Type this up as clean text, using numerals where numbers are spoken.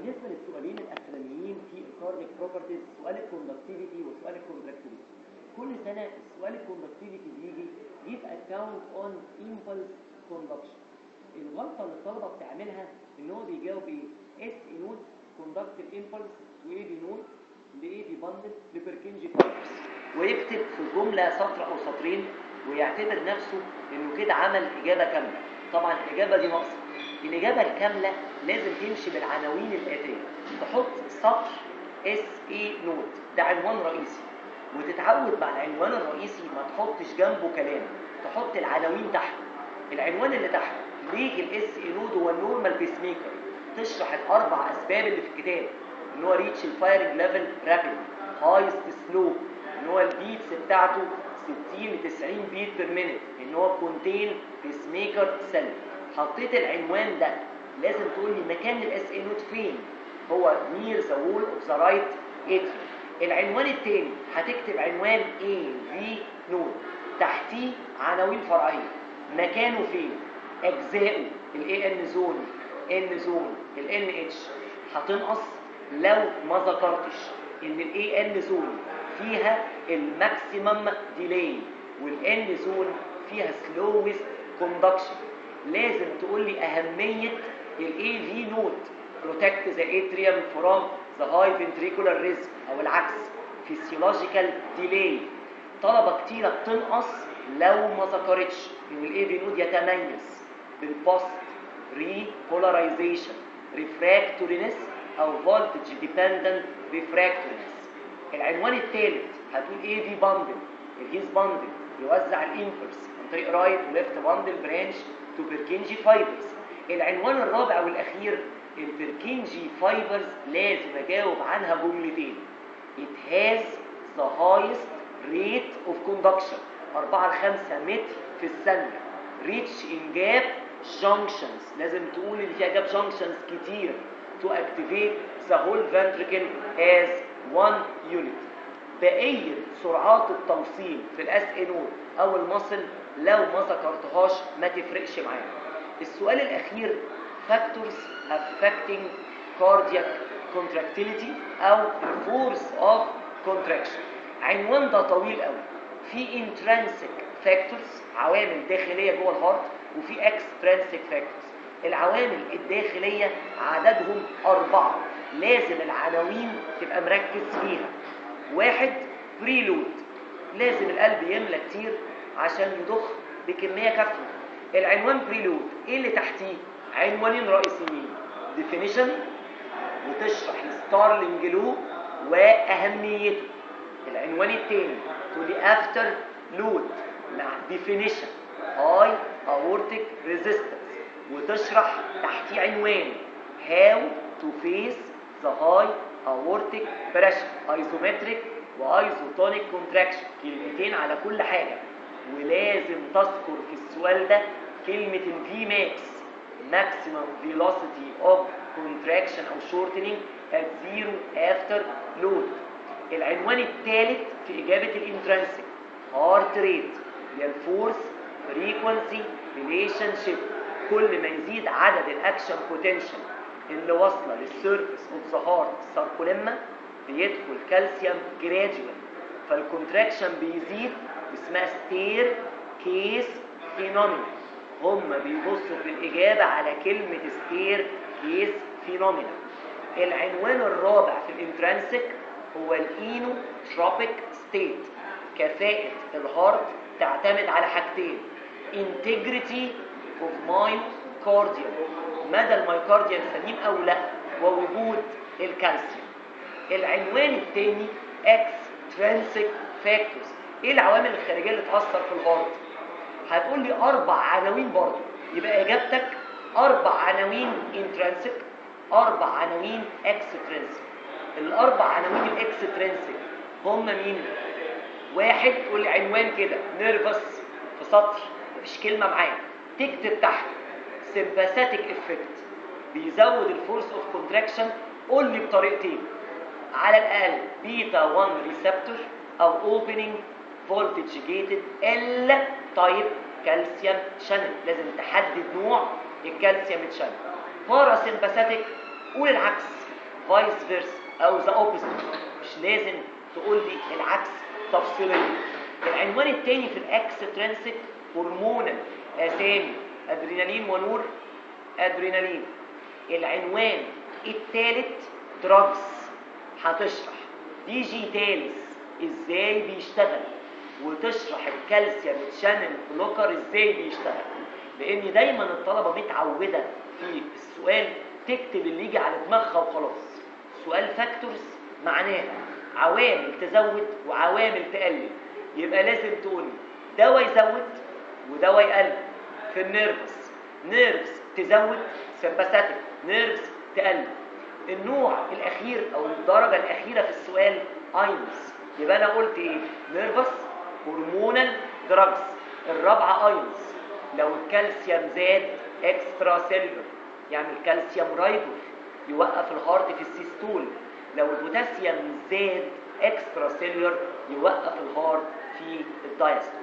بالنسبه للسؤالين الاخرانيين في الكاردياك بروبرتيز، سؤال الكوندكتيفيتي وسؤال الكونتراكتيفيتي، كل سنه السؤال الكوندكتيفيتي بيجي give account on impulse conduction. الغلطه اللي الطلبه بتعملها ان هو بيجاوب ايه؟ اس نود كوندكت الامبلس، وايه بي نود لايه بي باندل لبركنجي فايبرز، ويكتب في الجمله سطر او سطرين ويعتبر نفسه انه كده عمل اجابه كامله. طبعا الاجابه دي ناقصه. الاجابه الكامله لازم تمشي بالعناوين الاتيه، تحط سطر اس اي نوت ده عنوان رئيسي، وتتعود مع العنوان الرئيسي ما تحطش جنبه كلام، تحط العناوين تحت. العنوان اللي تحت ليه الاس اي نود هو النورمال بيس ميكر، تشرح الاربع اسباب اللي في الكتاب، ان هو ريتش الفايرنج ليفل رابيد، هايست سلو، ان هو البيتس بتاعته 60 ل 90 بيت بير مينيت، ان هو كونتين بيس ميكر سيل. حطيت العنوان ده لازم تقول لي مكان الاس اي نود فين، هو نير ذا وول اوف ذا رايت اتريوم. العنوان الثاني هتكتب عنوان اي في نود، تحتيه عناوين فرعيه، مكانه فين، اجزائه، الاي ان زون، ان زون، الان اتش. هتنقص لو ما ذكرتش ان الاي ان زون فيها الماكسيمم ديلي والان زون فيها سلوست كوندكشن. لازم تقول لي اهميه الاي في نود protect the atrium from the high ventricular rhythm او العكس physiological delay. طلبه كتيره بتنقص لو ما ذكرتش ان الاي في نود يتميز بالبوست repolarization refractoriness او voltage dependent refractoriness. العنوان الثالث هتقول ايه في باندل، الهيز باندل يوزع الامبلس عن طريق رايت وليفت باندل برانش تو بيركنجي فايبرز. العنوان الرابع والاخير البيركنجي فايبرز لازم اجاوب عنها جملتين. it has the highest rate of conduction 4 ل 5 متر في الثانيه. reach in gap junctions، لازم تقول ان فيها جاب junctions كتير to activate the whole ventricle as one unit. بقية سرعات التوصيل في الاس اي نود او المصل لو ما ذكرتهاش ما تفرقش معايا. السؤال الاخير factors affecting cardiac contractility او force of contraction. عنوان ده طويل قوي، في intrinsic factors عوامل داخلية جوه الهارت، وفي extrinsic factors. العوامل الداخلية عددهم 4، لازم العناوين تبقى مركز فيها. 1 بريلود، لازم القلب يملى كتير عشان يضخ بكمية كافية. العنوان بريلود ايه اللي تحتيه؟ عنوانين رئيسيين، definition وتشرح الستارلينج لو واهميته. العنوان الثاني تقولي after load مع definition high aortic resistance، وتشرح تحتيه عنوان how to face the high aortic pressure isometric وايزوتونيك contraction، كلمتين على كل حاجة. ولازم تذكر في السؤال ده كلمة الفي ماكس maximum velocity of contraction أو shortening at zero after load. العنوان الثالث في إجابة الانترنسك heart rate هي الفورس frequency relationship، كل ما يزيد عدد الاكشن بوتنشال اللي واصله للسيرفيس اوف ذا هارت ساركوليما بيدخل كالسيوم جراديوال، فالكونتراكشن بيزيد، اسمها ستير كيس فينومينا. هم بيبصوا في الاجابه على كلمه ستير كيس فينومينا. العنوان الرابع في الانترنسك هو الاينوتروبيك ستيت، كفاءه الهارت تعتمد على حاجتين، integrity of myocardium، مدى الميوكارديوم سليم او لا، ووجود الكالسيوم. العنوان الثاني extrinsic factors، ايه العوامل الخارجيه اللي تاثر في الهارت؟ هتقول لي 4 عناوين برضه، يبقى اجابتك 4 عناوين intrinsic، 4 عناوين extrinsic. ال4 عناوين الاكسترنسك هم مين؟ 1 تقول لي عنوان كده نيرفس في سطر مفيش كلمه معاه، تكتب تحت sympathetic effect بيزود الفورس اوف كونتراكشن. قول لي بطريقتين على الاقل بيتا 1 ريسبتور او اوبننج فولتج جيتد ال تايب كالسيوم شانل، لازم تحدد نوع الكالسيوم شانل. باراسمباثيك قول العكس، فايس فيرس او ذا اوبوزيت، مش لازم تقول لي العكس تفصيليا. العنوان الثاني في الاكسترنسك هرمونال، اسامي ادرينالين ونور ادرينالين. العنوان الثالث دراجز، هتشرح ديجيتالز ازاي بيشتغل، وتشرح الكالسيوم شانل بلوكر ازاي بيشتغل. لان دايما الطلبه متعوده في السؤال تكتب اللي يجي على دماغها وخلاص. سؤال فاكتورز معناها عوامل تزود وعوامل تقلل، يبقى لازم تقولي دواء يزود ودواء يقلل. في النيرفز، نيرفز تزود سمباثيك، نيرفز تقلل. النوع الاخير او الدرجه الاخيره في السؤال اينز، يبقى انا قلت ايه؟ نيرفس هرمونال دراجز. الرابعه اينز، لو الكالسيوم زاد اكسترا سيلولر يعمل كالسيوم رايدور يوقف الهارت في السيستول. لو البوتاسيوم زاد اكسترا سيلولر يوقف الهارت في الدايستول.